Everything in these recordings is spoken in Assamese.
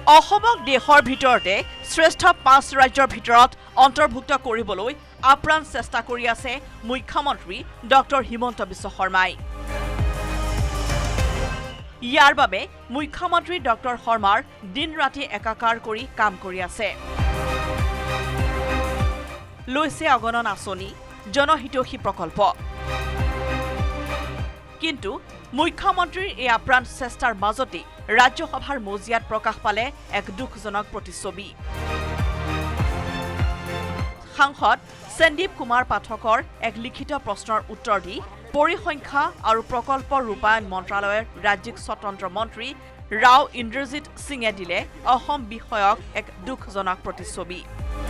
অসমক দেশৰ ভিতৰতে শ্ৰেষ্ঠ 5 ৰাজ্যৰ ভিতৰত অন্তৰ্ভুক্ত কৰিবলৈ আপ্ৰাণ চেষ্টা কৰি আছে মুখ্যমন্ত্ৰী ডক্টৰ হিমন্ত বিশ্ব শৰ্মাই। ইয়াৰ বাবে মুখ্যমন্ত্ৰী ডক্টৰ শৰ্মাৰ দিন ৰাতি একাকাৰ কৰি কাম কৰি আছে। লৈছে অগণন আঁচনি, জনহিতৈষী প্ৰকল্প। কিন্তু মুখ্যমন্ত্ৰীৰ এই আপ্ৰাণ চেষ্টাৰ মাজতে ৰাজ্যসভাৰ মজিয়াত প্ৰকাশ পালে এক দুখজনক প্ৰতিচ্ছবি। সাংসদ সন্দীপ কুমাৰ পাঠকৰ এক লিখিত প্ৰশ্নৰ উত্তৰ দি পৰিসংখ্যা আৰু প্ৰকল্প ৰূপায়ণ মন্ত্ৰালয়ৰ ৰাজ্যিক স্বতন্ত্ৰ মন্ত্ৰী ৰাও ইন্দ্ৰজিৎ সিঙে দিলে অসম বিষয়ক এক দুখজনক প্ৰতিচ্ছবি।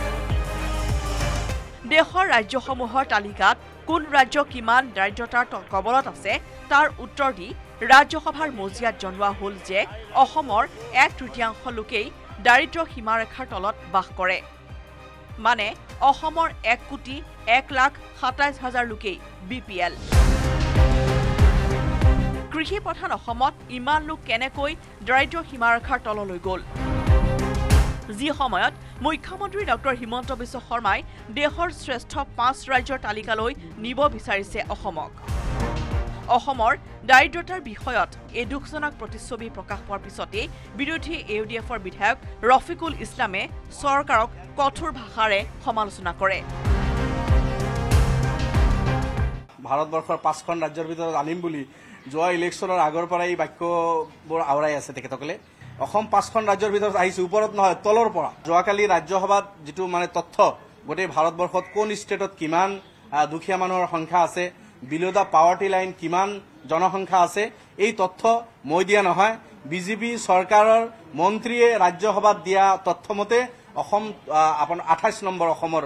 দেশৰ ৰাজ্যসমূহৰ তালিকাত কোন ৰাজ্য কিমান দাৰিদ্ৰতাৰ কবলত আছে তাৰ উত্তৰ দি ৰাজ্যসভাৰ মজিয়াত জনোৱা হ'ল যে অসমৰ 1/3 লোকেই দাৰিদ্ৰ সীমাৰেখাৰ তলত বাস কৰে। মানে অসমৰ 1,01,27,000 লোকেই BPL। কৃষি প্ৰধান অসমত ইমান লোক কেনেকৈ দাৰিদ্ৰ সীমাৰেখাৰ তললৈ গ'ল? যি সময়ত মুখ্যমন্ত্ৰী ডক্টৰ হিমন্ত বিশ্ব শৰ্মাই দেশৰ শ্ৰেষ্ঠ 5 ৰাজ্যৰ তালিকালৈ নিব বিচাৰিছে অসমক। অসমৰ দাৰিদ্ৰতাৰ বিষয়ত এই দুখজনক প্ৰতিচ্ছবি প্ৰকাশ পোৱাৰ পিছতে বিৰোধী AUDFৰ বিধায়ক ৰফিকুল ইছলামে চৰকাৰক কঠোৰ ভাষাৰে সমালোচনা কৰে। ভাৰতবৰ্ষৰ 5খন ৰাজ্যৰ ভিতৰত আনিম বুলি যোৱা ইলেকশ্যনৰ আগৰ পৰাই এই বাক্যবোৰ আওৰাই আছে তেখেতসকলে। অসম 5খন ৰাজ্যৰ ভিতৰত আহিছে, ওপৰত নহয় তলৰ পৰা। যোৱাকালি ৰাজ্যসভাত যিটো তথ্য গোটেই ভাৰতবৰ্ষত কোন ষ্টেটত কিমান দুখীয়া মানুহৰ সংখ্যা আছে, বিলো দা পাৱাৰ্টি লাইন কিমান জনসংখ্যা আছে, এই তথ্য মই দিয়া নহয়, বিজেপি চৰকাৰৰ মন্ত্ৰীয়ে ৰাজ্যসভাত দিয়া তথ্যমতে অসম 28 নম্বৰ অসমৰ।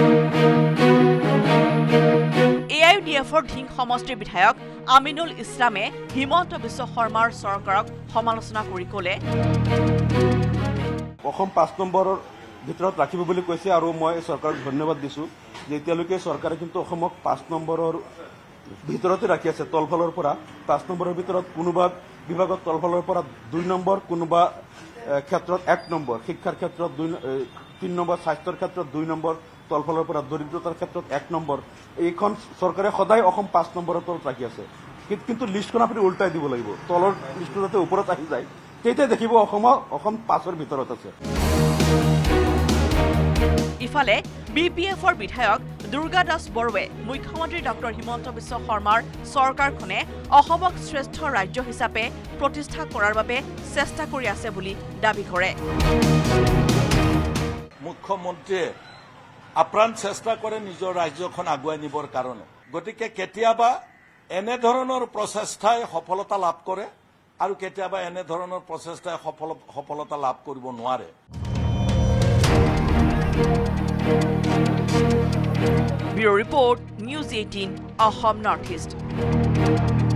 AUDFৰ ধিং সমষ্টিৰ বিধায়ক আমিনুল ইছলামে হিমন্ত বিশ্ব শৰ্মাৰ চৰকাৰক সমালোচনা কৰি ক'লে, অসম 5 নম্বৰৰ ভিতৰত ৰাখিব বুলি কৈছে আৰু মই চৰকাৰক ধন্যবাদ দিছো যে এতিয়ালৈকে চৰকাৰে কিন্তু অসমক 5 নম্বৰৰ ভিতৰতে ৰাখি আছে। তলফালৰ পৰা 5 নম্বৰৰ ভিতৰত কোনোবা বিভাগত তলফালৰ পৰা 2 নম্বৰ, কোনোবা ক্ষেত্ৰত 1 নম্বৰ, শিক্ষাৰ ক্ষেত্ৰত 3 নম্বৰ, স্বাস্থ্যৰ ক্ষেত্ৰত 2 নম্বৰ, তলফালৰ পৰা দৰিদ্ৰতাৰ ক্ষেত্ৰত 1 নম্বৰ। এইখন চৰকাৰে সদায় অসম 5 নম্বৰৰ তলত ৰাখি আছে। কিন্তু লিষ্টখন আপুনি উল্টাই দিব লাগিব, তলৰ লিষ্টটো যাতে ওপৰত আহি যায়, তেতিয়া দেখিব অসম 5ৰ ভিতৰত আছে। ইফালে BPFৰ বিধায়ক দুৰ্গা দাস বৰুৱে মুখ্যমন্ত্ৰী ডক্টৰ হিমন্ত বিশ্ব শৰ্মাৰ চৰকাৰখনে অসমক শ্ৰেষ্ঠ ৰাজ্য হিচাপে প্ৰতিষ্ঠা কৰাৰ বাবে চেষ্টা কৰি আছে বুলি দাবী কৰে। মুখ্যমন্ত্ৰীয়ে আপ্ৰাণ চেষ্টা কৰে নিজৰ ৰাজ্যখন আগুৱাই নিবৰ কাৰণে। গতিকে কেতিয়াবা এনেধৰণৰ প্ৰচেষ্টাই সফলতা লাভ কৰে আৰু কেতিয়াবা এনেধৰণৰ প্ৰচেষ্টাই সফলতা লাভ কৰিব নোৱাৰে। Bureau Report, News 18 Assam Northeast.